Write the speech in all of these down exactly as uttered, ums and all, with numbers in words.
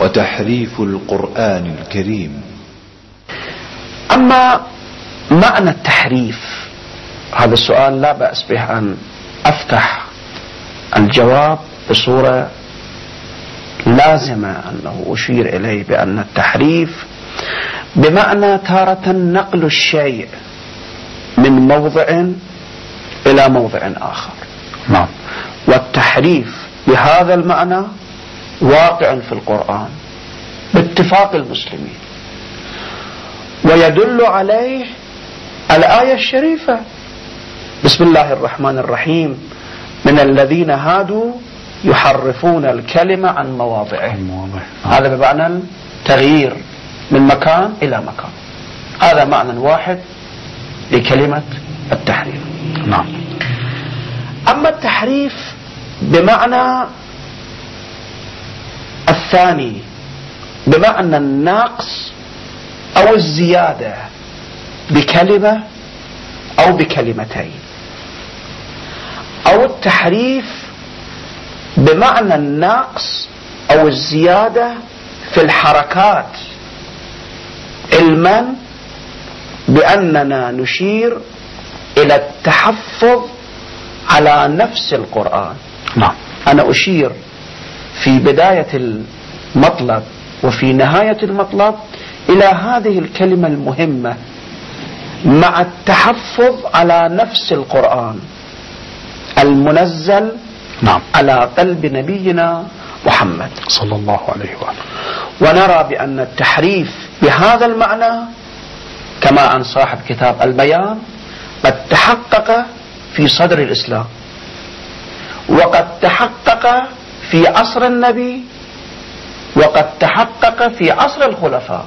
وتحريف القرآن الكريم. أما معنى التحريف، هذا السؤال لا بأس به أن أفتح الجواب بصورة لازمة، أنه أشير إليه بأن التحريف بمعنى تارة نقل الشيء من موضع إلى موضع آخر. نعم. والتحريف بهذا المعنى واقع في القرآن باتفاق المسلمين، ويدل عليه الآية الشريفة: بسم الله الرحمن الرحيم، من الذين هادوا يحرفون الكلمة عن مواضعه. هذا بمعنى التغيير من مكان إلى مكان. هذا معنى واحد لكلمة التحريف. نعم. أما التحريف بمعنى الثاني، بمعنى النقص أو الزيادة بكلمة أو بكلمتين، أو التحريف بمعنى النقص أو الزيادة في الحركات، علما بأننا نشير إلى التحفظ على نفس القرآن. نعم. أنا أشير في بداية المطلب وفي نهاية المطلب إلى هذه الكلمة المهمة: مع التحفظ على نفس القرآن المنزل نعم. على قلب نبينا محمد صلى الله عليه وآله. ونرى بأن التحريف بهذا المعنى كما عن صاحب كتاب البيان قد تحقق في صدر الإسلام، وقد تحقق في عصر النبي، وقد تحقق في عصر الخلفاء.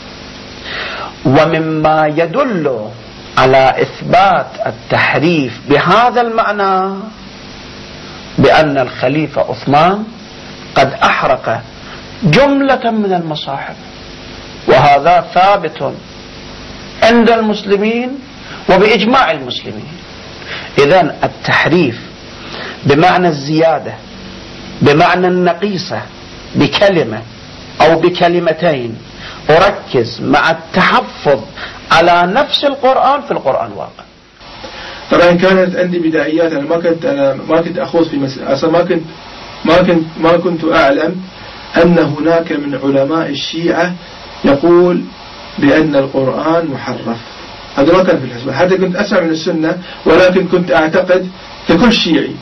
ومما يدل على إثبات التحريف بهذا المعنى بأن الخليفة عثمان قد أحرق جملة من المصاحف، وهذا ثابت عند المسلمين وبإجماع المسلمين. إذن التحريف بمعنى الزيادة، بمعنى النقيصة بكلمة أو بكلمتين، أركز مع التحفظ على نفس القرآن في القرآن واقع. طبعا كانت عندي بدايات، أنا ما كنت أنا ما كنت أخوض في مسألة، أصلا ما كنت ما كنت ما كنت أعلم أن هناك من علماء الشيعة يقول بأن القرآن محرف. هذا ما كان في الحسبة، حتى كنت أسمع من السنة، ولكن كنت أعتقد ككل شيعي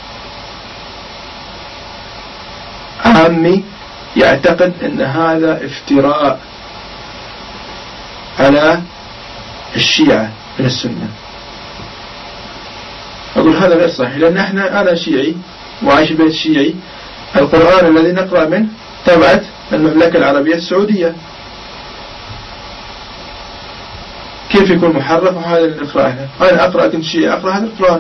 عامي يعتقد أن هذا افتراء على الشيعة من السنة. أقول هذا غير صحيح، لأن احنا أنا شيعي وعايش في بيت شيعي. القرآن الذي نقرأ منه تبعت المملكة العربية السعودية، كيف يكون محرف وهذا اللي نقرأه؟ أنا أقرأ كنت شيعي أقرأ هذا القرآن.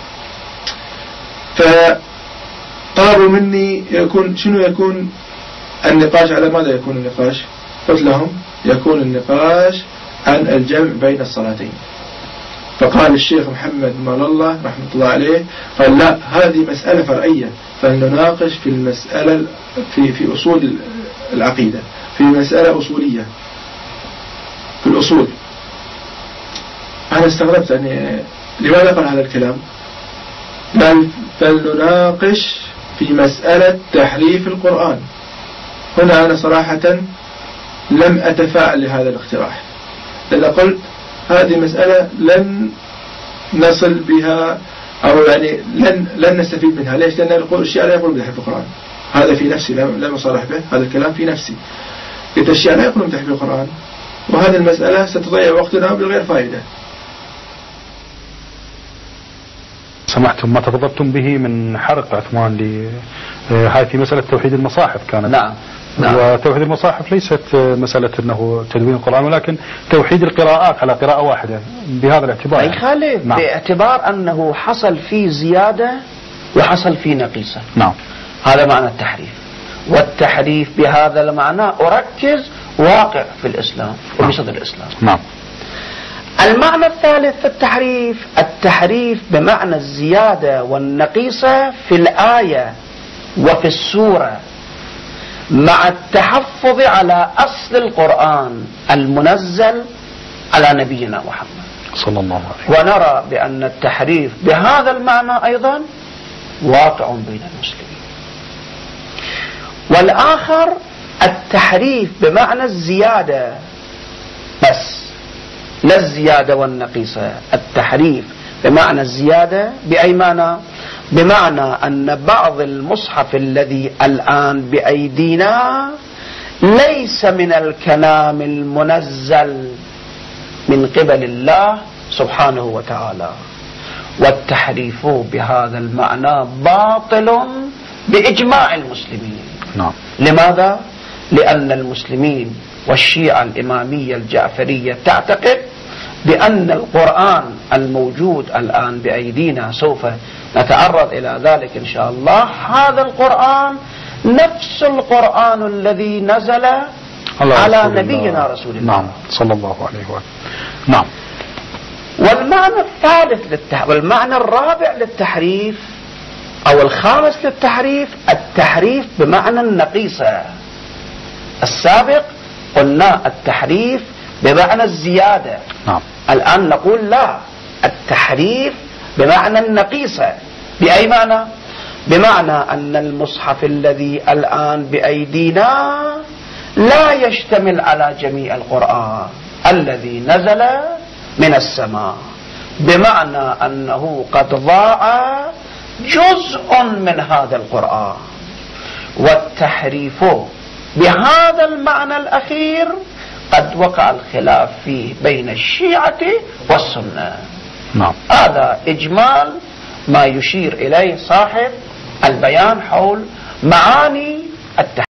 فطلبوا مني يكون شنو يكون النقاش، على ماذا يكون النقاش؟ قلت لهم يكون النقاش عن الجمع بين الصلاتين. فقال الشيخ محمد مال الله رحمة الله عليه، قال لا، هذه مسألة فرعية، فلنناقش في المسألة في في أصول العقيدة، في مسألة أصولية في الأصول. أنا استغربت يعني لماذا قال هذا الكلام؟ بل فلنناقش في مسألة تحريف القرآن. هنا أنا صراحة لم أتفاعل لهذا الاقتراح، لأن قلت هذه مسألة لن نصل بها أو يعني لن لن نستفيد منها. ليش؟ لأن الشيعة لا يقولون بتحريف القرآن، هذا في نفسي لم أصرح به، هذا الكلام في نفسي. قلت الشيعة لا يقولون بتحريف القرآن، وهذه المسألة ستضيع وقتنا بالغير فائدة. سمعتم ما تفضلتم به من حرق عثمان ل هاي في مسألة توحيد المصاحف كانت. نعم. نعم. وتوحيد المصاحف ليست مسألة أنه تدوين القرآن، ولكن توحيد القراءات على قراءة واحدة بهذا الاعتبار. أي خالد. نعم. باعتبار أنه حصل فيه زيادة وحصل فيه نقيصة. نعم. هذا معنى التحريف. والتحريف بهذا المعنى أركز واقع في الإسلام وفي صدر الإسلام. نعم. المعنى الثالث في التحريف، التحريف بمعنى الزيادة والنقيصة في الآية وفي السورة، مع التحفظ على أصل القرآن المنزل على نبينا محمد صلى الله عليه وسلم. ونرى بأن التحريف بهذا المعنى أيضا واقع بين المسلمين. والآخر التحريف بمعنى الزيادة بس، لا الزيادة والنقيصة، التحريف بمعنى الزيادة. بأي معنى؟ بمعنى أن بعض المصحف الذي الآن بأيدينا ليس من الكلام المنزل من قبل الله سبحانه وتعالى، والتحريف بهذا المعنى باطل بإجماع المسلمين. نعم. لماذا؟ لأن المسلمين والشيعة الإمامية الجعفرية تعتقد بأن القرآن الموجود الآن بأيدينا، سوف نتعرض إلى ذلك إن شاء الله، هذا القرآن نفس القرآن الذي نزل على نبينا رسول الله. نعم صلى الله عليه وسلم. نعم. والمعنى الثالث للتحريف، والمعنى الرابع للتحريف أو الخامس للتحريف، التحريف بمعنى النقيصة. السابق قلنا التحريف بمعنى الزيادة. نعم. الآن نقول لا، التحريف بمعنى النقيصة. بأي معنى؟ بمعنى أن المصحف الذي الآن بأيدينا لا يشتمل على جميع القرآن الذي نزل من السماء، بمعنى أنه قد ضاع جزء من هذا القرآن. والتحريف بهذا المعنى الأخير قد وقع الخلاف فيه بين الشيعة والسنة. نعم. هذا إجمال ما يشير إليه صاحب البيان حول معاني التحريف.